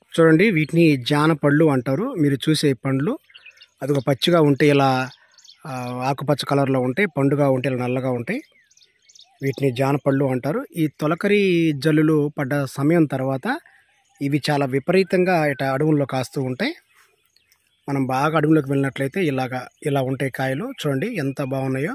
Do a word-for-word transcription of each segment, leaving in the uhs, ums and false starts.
చూడండి, వీటిని జాన పళ్ళు అంటారు. మీరు చూసే పండ్లు అదొక పచ్చిగా ఉంటే ఇలా ఆ, ఆకుపచ్చ కలర్లో ఉంటాయి, పండుగా ఉంటే ఇలా నల్లగా ఉంటాయి. వీటిని జాన పళ్ళు అంటారు. ఈ తొలకరి జల్లులు పడ్డ సమయం తర్వాత ఇవి చాలా విపరీతంగా ఇట అడవుల్లో కాస్తూ ఉంటాయి. మనం బాగా అడవుల్లోకి వెళ్ళినట్లయితే ఇలాగా ఇలా ఉంటాయి కాయలు. చూడండి ఎంత బాగున్నాయో.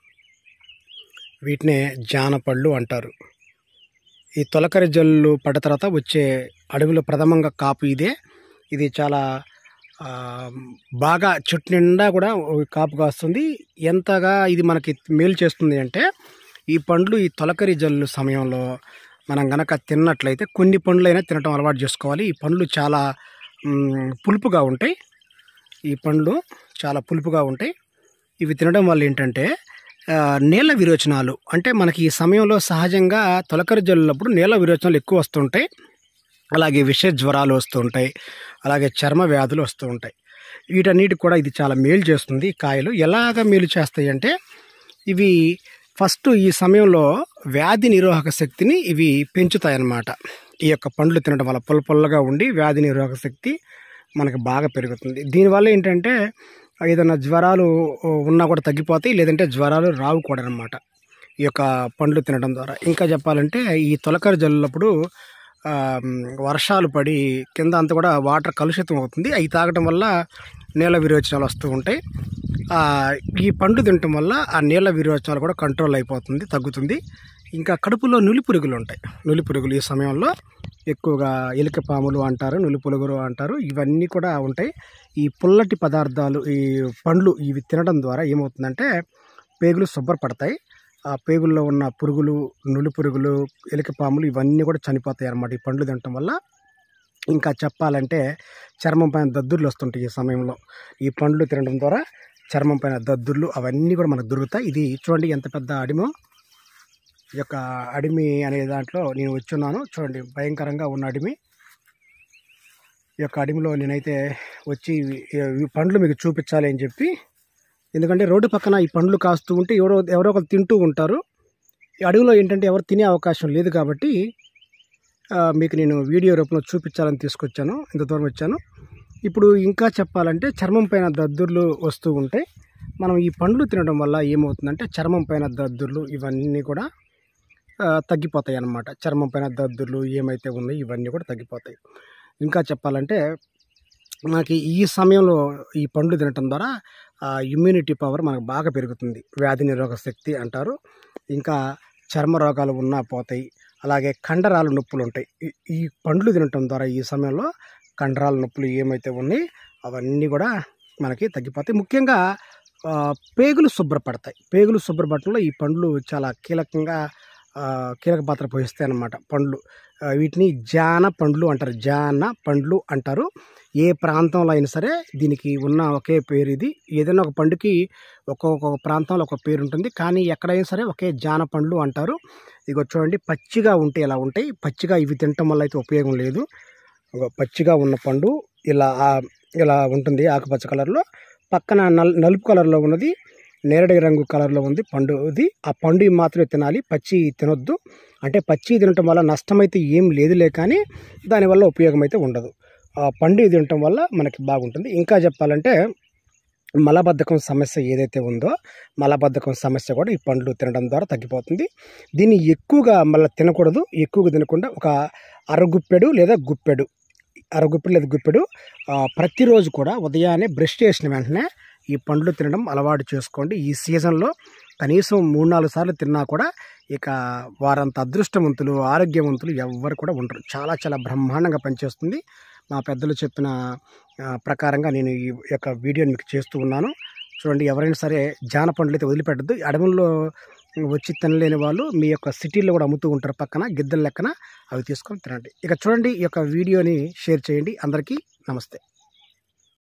వీటినే జాన పళ్ళు అంటారు. ఈ తొలకరి జల్లు పడ్డ తర్వాత వచ్చే అడవిలో ప్రథమంగా కాపు ఇదే. ఇది చాలా ఆ, బాగా చెట్టు నిండా కూడా కాపు కాస్తుంది. ఎంతగా ఇది మనకి మేలు చేస్తుంది అంటే, ఈ పండ్లు ఈ తొలకరి జల్లు సమయంలో మనం గనక తిన్నట్లయితే కొన్ని పండ్లైనా తినటం అలవాటు చేసుకోవాలి. ఈ పండ్లు చాలా మ్, పులుపుగా ఉంటాయి. ఈ పండ్లు చాలా పులుపుగా ఉంటాయి. ఇవి తినడం వల్ల ఏంటంటే ఆ, నీళ్ళ విరోచనాలు, అంటే మనకి ఈ సమయంలో సహజంగా తొలకరి జల్లులప్పుడు నీళ్ళ విరోచనాలు ఎక్కువ వస్తుంటాయి. అలాగే విష జ్వరాలు వస్తుంటాయి, అలాగే చర్మ వ్యాధులు వస్తూ ఉంటాయి. వీటన్నిటికి కూడా ఇది చాలా మేలు చేస్తుంది. కాయలు ఎలాగ మేలు చేస్తాయి అంటే, ఇవి ఫస్ట్ ఈ సమయంలో వ్యాధి నిరోధక శక్తిని ఇవి పెంచుతాయి అన్నమాట. ఈ యొక్క పండ్లు తినడం వల్ల పుల్ల పుల్లగా ఉండి వ్యాధి నిరోధక శక్తి మనకు బాగా పెరుగుతుంది. దీనివల్ల ఏంటంటే ఏదైనా జ్వరాలు ఉన్నా కూడా తగ్గిపోతాయి, లేదంటే జ్వరాలు రావు కూడా అన్నమాట ఈ యొక్క పండ్లు తినడం ద్వారా. ఇంకా చెప్పాలంటే ఈ తొలకరి జల్లులప్పుడు వర్షాలు పడి కింద అంతా కూడా వాటర్ కలుషితం అవుతుంది. అవి తాగడం వల్ల నీళ్ళ విరోచనాలు వస్తూ ఉంటాయి. ఈ పండ్లు తినటం వల్ల ఆ నీళ్ళ విరోచనాలు కూడా కంట్రోల్ అయిపోతుంది, తగ్గుతుంది. ఇంకా కడుపులో నులి పురుగులు ఉంటాయి. నులి పురుగులు ఈ సమయంలో ఎక్కువగా ఎలిక పాములు అంటారు, నులి పురుగులు అంటారు, ఇవన్నీ కూడా ఉంటాయి. ఈ పుల్లటి పదార్థాలు ఈ పండ్లు ఇవి తినడం ద్వారా ఏమవుతుందంటే పేగులు శుభ్రపడతాయి. ఆ పేగుల్లో ఉన్న పురుగులు, నులి పురుగులు, ఎలిక పాములు ఇవన్నీ కూడా చనిపోతాయి అన్నమాట ఈ పండ్లు తినటం వల్ల. ఇంకా చెప్పాలంటే చర్మం పైన దద్దుర్లు వస్తుంటాయి ఈ సమయంలో. ఈ పండ్లు తినడం ద్వారా చర్మం పైన దద్దుర్లు అవన్నీ కూడా మనకు దొరుకుతాయి. ఇది చూడండి ఎంత పెద్ద అడిమో. ఈ యొక్క అడిమి అనే దాంట్లో నేను వచ్చున్నాను. చూడండి భయంకరంగా ఉన్న అడిమి. ఈ యొక్క అడిమిలో నేనైతే వచ్చి ఈ పండ్లు మీకు చూపించాలి అని చెప్పి, ఎందుకంటే రోడ్డు పక్కన ఈ పండ్లు కాస్తూ ఉంటే ఎవరో ఎవరో ఒకరు తింటూ ఉంటారు. ఈ అడవిలో ఏంటంటే ఎవరు తినే అవకాశం లేదు కాబట్టి మీకు నేను వీడియో రూపంలో చూపించాలని తీసుకొచ్చాను, ఇంత దూరం వచ్చాను. ఇప్పుడు ఇంకా చెప్పాలంటే చర్మం పైన దద్దుర్లు వస్తూ ఉంటాయి. మనం ఈ పండ్లు తినడం వల్ల ఏమవుతుందంటే చర్మం పైన దద్దుర్లు ఇవన్నీ కూడా తగ్గిపోతాయి అన్నమాట. చర్మం పైన దద్దుర్లు ఏమైతే ఉన్నాయో ఇవన్నీ కూడా తగ్గిపోతాయి. ఇంకా చెప్పాలంటే మనకి ఈ సమయంలో ఈ పండ్లు తినటం ద్వారా ఇమ్యూనిటీ పవర్ మనకు బాగా పెరుగుతుంది, వ్యాధి నిరోధక శక్తి అంటారు. ఇంకా చర్మ రోగాలు ఉన్నా పోతాయి. అలాగే కండరాల నొప్పులు ఉంటాయి. ఈ పండ్లు తినటం ద్వారా ఈ సమయంలో కండరాల నొప్పులు ఏమైతే ఉన్నాయి అవన్నీ కూడా మనకి తగ్గిపోతాయి. ముఖ్యంగా పేగులు శుభ్రపడతాయి. పేగులు శుభ్రపడటంలో ఈ పండ్లు చాలా కీలకంగా కీలక పాత్ర పోషిస్తాయి అన్నమాట పండ్లు. వీటిని జాన పండ్లు అంటారు, జాన పండ్లు అంటారు. ఏ ప్రాంతంలో అయినా సరే దీనికి ఉన్న ఒకే పేరు ఇది. ఏదైనా ఒక పండుకి ఒక్కొక్క ప్రాంతంలో ఒక పేరు ఉంటుంది, కానీ ఎక్కడైనా సరే ఒకే జాన పండ్లు అంటారు. ఇగో చూడండి పచ్చిగా ఉంటే ఇలా ఉంటాయి. పచ్చిగా ఇవి తినటం వల్ల అయితే ఉపయోగం లేదు. పచ్చిగా ఉన్న పండు ఇలా ఇలా ఉంటుంది ఆకుపచ్చ కలర్లో. పక్కన నల్ నలుపు కలర్లో ఉన్నది నేరడి రంగు కలర్లో ఉంది పండు. ఇది ఆ పండు మాత్రమే తినాలి, పచ్చి తినొద్దు. అంటే పచ్చి తినటం వల్ల నష్టమైతే ఏం లేదులే, కానీ దానివల్ల ఉపయోగం అయితే ఉండదు. ఆ పండు తినటం వల్ల మనకి బాగుంటుంది. ఇంకా చెప్పాలంటే మలబద్ధకం సమస్య ఏదైతే ఉందో మలబద్ధకం సమస్య కూడా ఈ పండ్లు తినడం ద్వారా తగ్గిపోతుంది. దీన్ని ఎక్కువగా మళ్ళీ తినకూడదు. ఎక్కువగా తినకుండా ఒక అరగుప్పెడు లేదా గుప్పెడు అరగుప్పెడు లేదా గుప్పెడు ప్రతిరోజు కూడా ఉదయాన్నే బ్రష్ చేసిన వెంటనే ఈ పండ్లు తినడం అలవాటు చేసుకోండి. ఈ సీజన్లో కనీసం మూడు నాలుగు సార్లు తిన్నా కూడా ఇక వారంత అదృష్టవంతులు, ఆరోగ్యవంతులు ఎవ్వరు కూడా ఉండరు. చాలా చాలా బ్రహ్మాండంగా పనిచేస్తుంది. మా పెద్దలు చెప్పిన ప్రకారంగా నేను ఈ యొక్క వీడియోని మీకు చేస్తూ ఉన్నాను. చూడండి, ఎవరైనా సరే జాన పండ్లు అయితే వదిలిపెట్టద్దు. అడవుల్లో వచ్చి తినలేని వాళ్ళు మీ యొక్క సిటీల్లో కూడా అమ్ముతూ ఉంటారు పక్కన గిద్దల లెక్కన, అవి తీసుకొని తినండి. ఇక చూడండి, ఈ యొక్క వీడియోని షేర్ చేయండి. అందరికీ నమస్తే.